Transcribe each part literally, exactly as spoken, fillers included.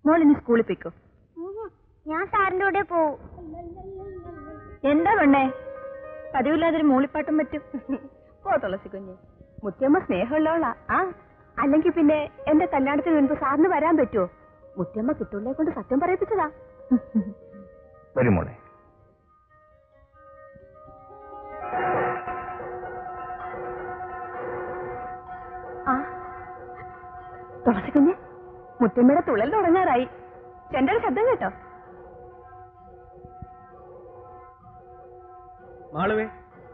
മോളിനി സ്കൂളിൽ പോയിക്കോ. ഞാൻ സാറിന്റെ കൂടെ പോവും. എന്താ പെണ്ണേ പതിവില്ലാതൊരു മൂളിപ്പാട്ടും പറ്റും. പോ തുളസി കുഞ്ഞ്. മുത്തിയമ്മ സ്നേഹമുള്ളവളാ. ആ അല്ലെങ്കിൽ പിന്നെ എന്റെ കല്യാണത്തിന് മുൻപ് സാറിന് വരാൻ പറ്റുമോ? മുത്തിയമ്മ കിട്ടുള്ളേ കൊണ്ട് സത്യം പറയിപ്പിച്ചതാ. വരുമോളെ. ആ തുളസി കുഞ്ഞ്, മുത്തിയമ്മയുടെ തുള്ളൽ തുടങ്ങാറായി. ചെണ്ടയുടെ ശബ്ദം കേട്ടോ? മാളുവേ,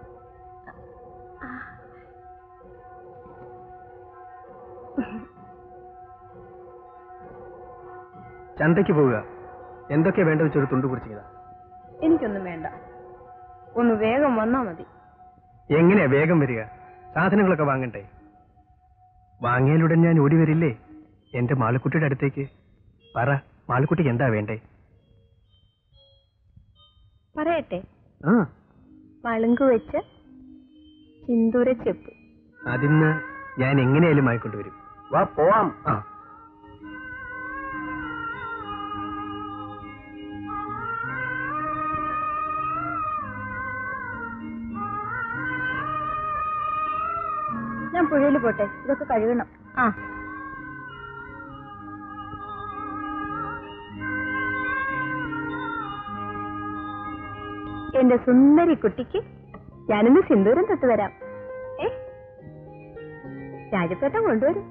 ചന്തയ്ക്ക് പോവുക. എന്തൊക്കെയാ വേണ്ടത് വെച്ചൊരു തുണ്ട് കുറിച്ചില്ല. എനിക്കൊന്നും വേണ്ട, ഒന്ന് വേഗം വന്നാ മതി. എങ്ങനെയാ വേഗം വരിക? സാധനങ്ങളൊക്കെ വാങ്ങണ്ടേ? വാങ്ങിയാലുടൻ ഞാൻ ഓടി വരില്ലേ എന്റെ മാളുക്കുട്ടിയുടെ അടുത്തേക്ക്? പറ, മാളുക്കുട്ടിക്ക് എന്താ വേണ്ടേ? പറയട്ടെ. ആ പളുങ്കു വെച്ച് സിന്ദൂര ചെപ്പ്. അതിന്ന് ഞാൻ എങ്ങനെയായാലും വാങ്ങിക്കൊണ്ടുവരും. വാ പോവാം. ആ ഞാൻ പുഴയിൽ പോട്ടെ, ഇതൊക്കെ കഴുകണം. ആ എന്റെ സുന്ദരി കുട്ടിക്ക് ഞാനിന്ന് സിന്ദൂരം തൊട്ട് വരാം. ഏ രാജപ്പേട്ട കൊണ്ടുവരും.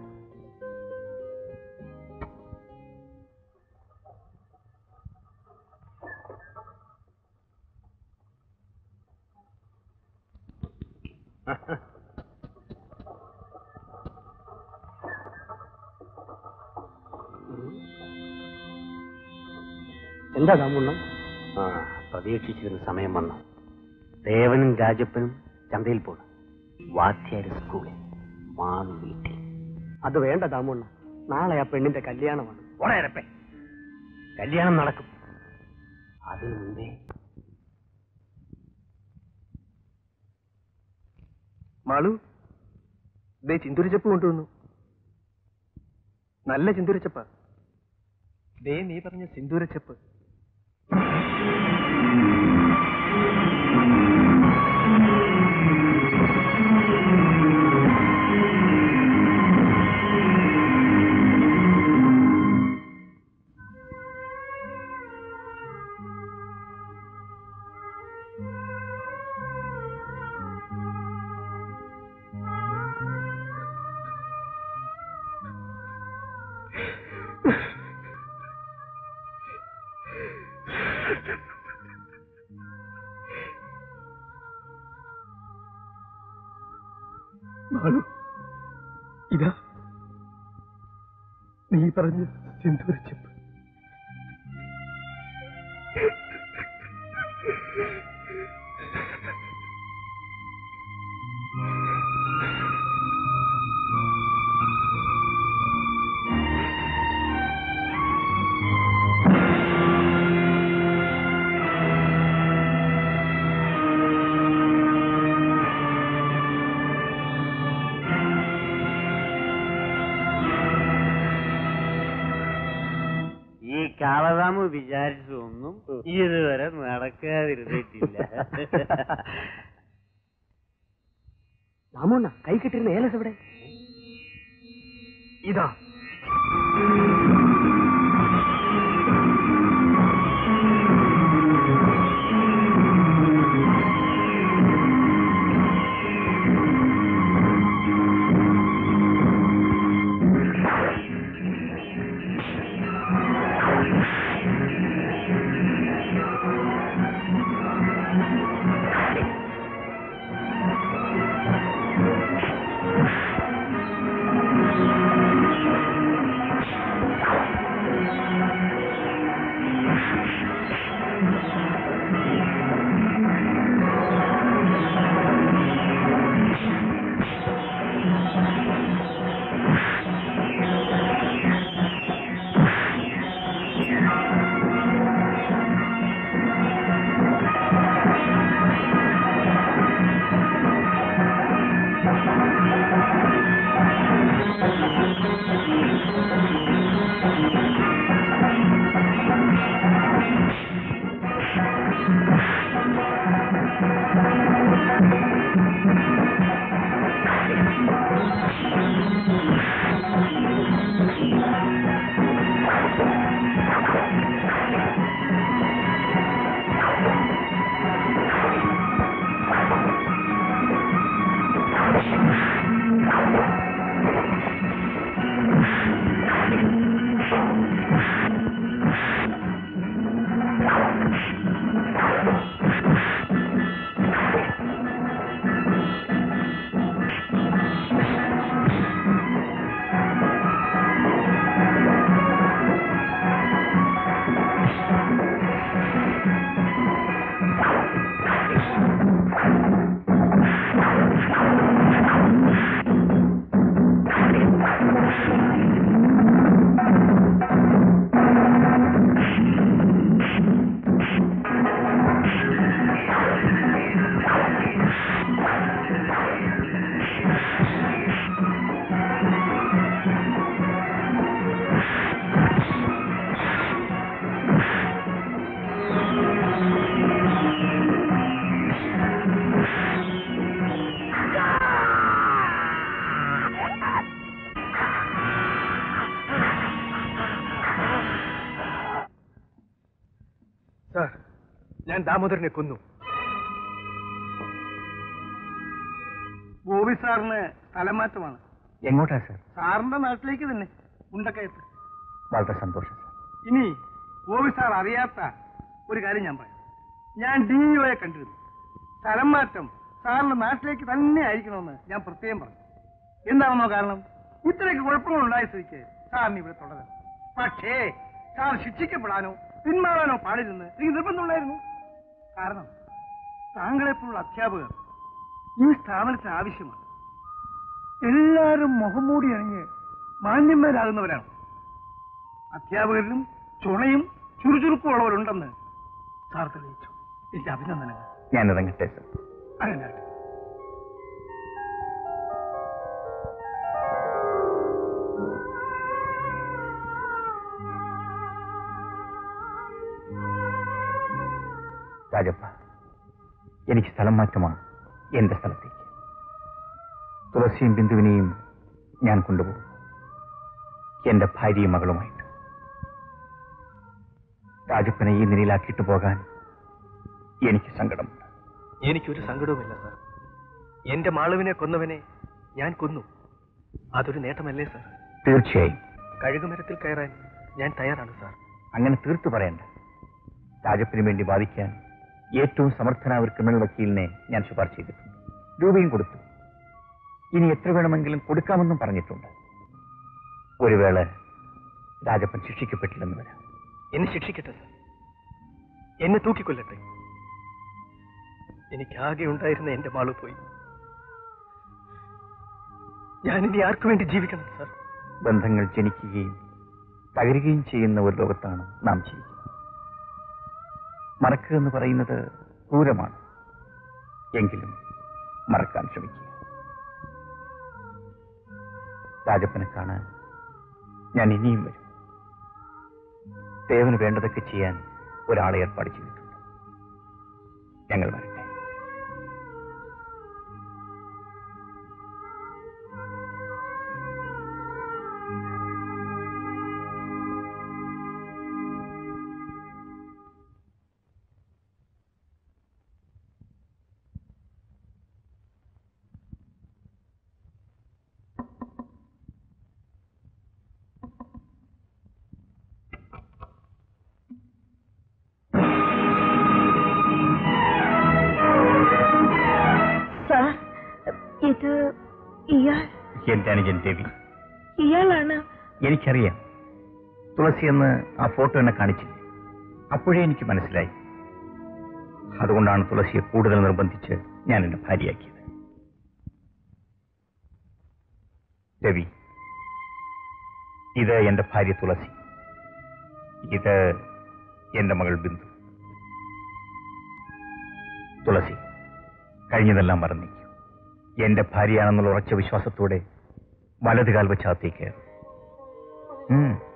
എന്താ കാമുണ്ണം? ആ പ്രതീക്ഷിച്ചിരുന്ന സമയം വന്നു. ദേവനും രാജപ്പനും ചന്തയിൽ പോണം. വാദ്യാര് സ്കൂളിൽ, മാളു വീട്ടിൽ. അത് വേണ്ട താമുണ്ണ, നാളെ ആ പെണ്ണിന്റെ കല്യാണമാണ്. ഓടയരപ്പേ, കല്യാണം നടക്കും. അതിനു മുമ്പേ മാളു, ദേ ചിന്തുരിച്ചപ്പ് കൊണ്ടുവന്നു. നല്ല ചിന്തുരിച്ചപ്പ. ദേ നീ പറഞ്ഞ സിന്ദൂരച്ചപ്പ്. മാളു, ഇതാ നീ പറഞ്ഞ സിന്ദൂരച്ചപ്പ്. കാളറാമ് വിചാരിച്ചൊന്നും ഇതുവരെ നടക്കാതിരുന്നിട്ടില്ല. രാമണ്ണ, കൈ കിട്ടിരുന്ന ഏലസ് എവിടെ? ഇതാ. ഞാൻ ദാമോദരനെ കൊന്നു. ഗോപി സാറിന് സ്ഥലമാറ്റമാണ്. എങ്ങോട്ടാ സാർ? സാറിന്റെ നാട്ടിലേക്ക് തന്നെ, ഉണ്ടക്കയത്ത്. വളരെ സന്തോഷം സാർ. ഇനി ഗോപി സാർ അറിയാത്ത ഒരു കാര്യം ഞാൻ പറയാം. ഞാൻ ഡിഒയെ കണ്ടിരുന്നു. സ്ഥലം മാറ്റം സാറിന്റെ നാട്ടിലേക്ക് തന്നെ ആയിരിക്കണമെന്ന് ഞാൻ പ്രത്യേകം പറഞ്ഞു. എന്താണെന്നോ കാരണം? ഇത്രയൊക്കെ കുഴപ്പങ്ങൾ ഉണ്ടായ സ്ഥിതിക്ക് സാറിന് ഇവിടെ തുടരാം. പക്ഷേ സാർ ശിക്ഷിക്കപ്പെടാനോ പിന്മാറാനോ പാടില്ലെന്ന് എനിക്ക് നിർബന്ധമുണ്ടായിരുന്നു. കാരണം താങ്കളെപ്പോലുള്ള അധ്യാപകർ ഈ സ്ഥാപനത്തിന് ആവശ്യമാണ്. എല്ലാവരും മുഖംമൂടി അണിഞ്ഞ് മാന്യന്മാരാകുന്നവരാണ്. അധ്യാപകരിലും ചുണയും ചുറുചുറുക്കും ഉള്ളവരുണ്ടെന്ന് സാർ തെളിയിച്ചു. എനിക്ക് അഭിനന്ദനങ്ങൾ. ഞാൻ ഇറങ്ങട്ടെ സാർ. അങ്ങനെ രാജപ്പ, എനിക്ക് സ്ഥലം മാറ്റമാണ്. എന്റെ സ്ഥലത്തേക്ക് തുളസിയും ബിന്ദുവിനെയും ഞാൻ കൊണ്ടുപോകും, എന്റെ ഭാര്യയും മകളുമായിട്ട്. രാജപ്പനെ ഈ നിലയിലാക്കിയിട്ട് പോകാൻ എനിക്ക് സങ്കടമുണ്ട്. എനിക്കൊരു സങ്കടവുമില്ല സാർ. എന്റെ മാളുവിനെ കൊന്നവനെ ഞാൻ കൊന്നു. അതൊരു നേട്ടമല്ലേ സാർ? തീർച്ചയായും. കഴുകുമരത്തിൽ കയറാൻ ഞാൻ തയ്യാറാണ് സാർ. അങ്ങനെ തീർത്തു പറയണ്ട. രാജപ്പന് വേണ്ടി വാദിക്കാൻ ഏറ്റവും സമർത്ഥനായ ഒരു ക്രിമിനൽ വക്കീലിനെ ഞാൻ ശുപാർശ ചെയ്തിട്ടുണ്ട്. രൂപയും കൊടുത്തു. ഇനി എത്ര വേണമെങ്കിലും കൊടുക്കാമെന്നും പറഞ്ഞിട്ടുണ്ട്. ഒരു വേള രാജപ്പൻ ശിക്ഷിക്കപ്പെട്ടില്ലെന്ന് വരാം. എന്നെ ശിക്ഷിക്കട്ടെ സാർ. എന്നെ തൂക്കിക്കൊല്ലട്ടെ. എനിക്കാകെ ഉണ്ടായിരുന്ന എന്റെ മാളു പോയി. ഞാനിനി ആർക്കു വേണ്ടി ജീവിക്കണം സാർ? ബന്ധങ്ങൾ ജനിക്കുകയും തകരുകയും ചെയ്യുന്ന ഒരു ലോകത്താണ് നാം ജീവിക്കുന്നത്. മറക്കുക എന്ന് പറയുന്നത് ക്രൂരമാണ്. എങ്കിലും മറക്കാൻ ശ്രമിക്കുക. രാജപ്പനെ കാണാൻ ഞാൻ ഇനിയും വരും. ദേവന് വേണ്ടതൊക്കെ ചെയ്യാൻ ഒരാളെ ഏർപ്പാട് ചെയ്തിട്ടുണ്ട്. ഞങ്ങൾ വരട്ടെ. എന്റെ അനുജൻ രവി. ഇയാളാണ്? എനിക്കറിയാം. തുളസി എന്ന് ആ ഫോട്ടോ എന്നെ കാണിച്ചില്ലേ? അപ്പോഴേ എനിക്ക് മനസ്സിലായി. അതുകൊണ്ടാണ് തുളസിയെ കൂടുതൽ നിർബന്ധിച്ച് ഞാൻ എന്റെ ഭാര്യയാക്കിയത്. രവി, ഇത് എന്റെ ഭാര്യ തുളസി. ഇത് എന്റെ മകൾ ബിന്ദു. തുളസി, കഴിഞ്ഞതെല്ലാം മറന്നേക്കൂ. എന്റെ ഭാര്യയാണെന്നുള്ള ഉറച്ച വിശ്വാസത്തോടെ വലതുകാൽ വെച്ച് അകത്തേക്ക്.